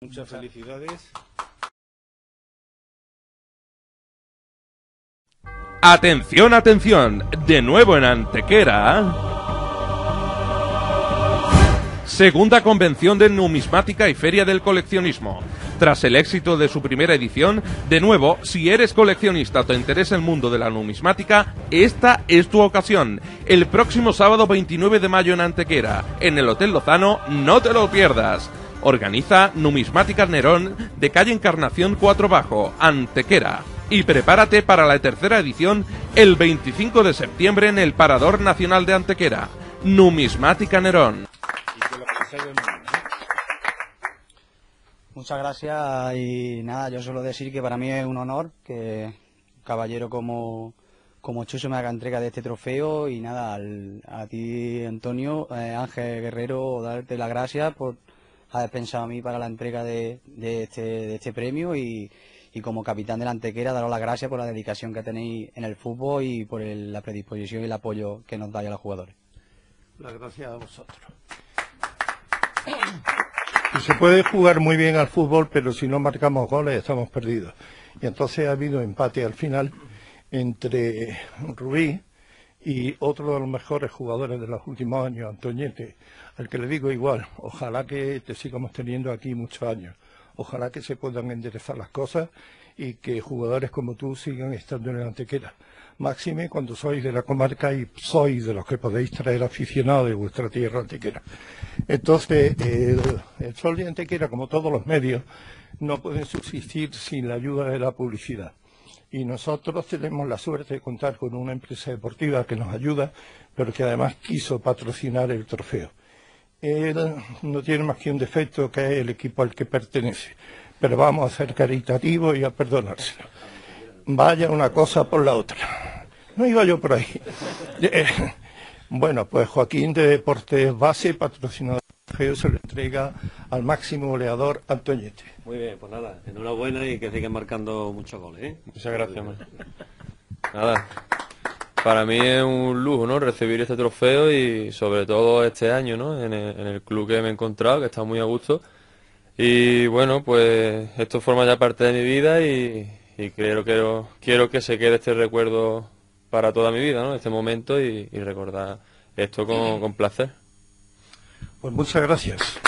Muchas felicidades. Atención, atención, de nuevo en Antequera. Segunda convención de numismática y feria del coleccionismo. Tras el éxito de su primera edición, de nuevo, si eres coleccionista o te interesa el mundo de la numismática, esta es tu ocasión. El próximo sábado 29 de mayo en Antequera, en el Hotel Lozano, no te lo pierdas. Organiza Numismáticas Nerón, de calle Encarnación 4 Bajo, Antequera. Y prepárate para la tercera edición el 25 de septiembre en el Parador Nacional de Antequera. Numismática Nerón. Muchas gracias y nada, yo suelo decir que para mí es un honor que un caballero como Chuso me haga entrega de este trofeo y nada, a ti Antonio, Ángel Guerrero, darte las gracias por haber pensado a mí para la entrega de este premio y como capitán de la Antequera daros las gracias por la dedicación que tenéis en el fútbol y por la predisposición y el apoyo que nos dais a los jugadores. Las gracias a vosotros. Y se puede jugar muy bien al fútbol, pero si no marcamos goles estamos perdidos. Y entonces ha habido empate al final entre Rubí y otro de los mejores jugadores de los últimos años, Antoñete, al que le digo igual, ojalá que te sigamos teniendo aquí muchos años. Ojalá que se puedan enderezar las cosas y que jugadores como tú sigan estando en la Antequera. Máxime cuando sois de la comarca y sois de los que podéis traer aficionados de vuestra tierra Antequera. Entonces, el Sol de Antequera, como todos los medios, no pueden subsistir sin la ayuda de la publicidad. Y nosotros tenemos la suerte de contar con una empresa deportiva que nos ayuda, pero que además quiso patrocinar el trofeo. Él no tiene más que un defecto, que es el equipo al que pertenece, pero vamos a ser caritativos y a perdonárselo. Vaya una cosa por la otra. No iba yo por ahí. Bueno, pues Joaquín de Deportes Base, patrocinador del trofeo, se lo entrega al máximo goleador Antoñete. Muy bien, pues nada, enhorabuena y que sigan marcando muchos goles, ¿eh? Muchas gracias, man. Nada. Para mí es un lujo, ¿no?, recibir este trofeo y sobre todo este año, ¿no?, en el club que me he encontrado, que está muy a gusto. Y bueno, pues esto forma ya parte de mi vida y quiero que se quede este recuerdo para toda mi vida, ¿no?, este momento y recordar esto con placer. Pues muchas gracias.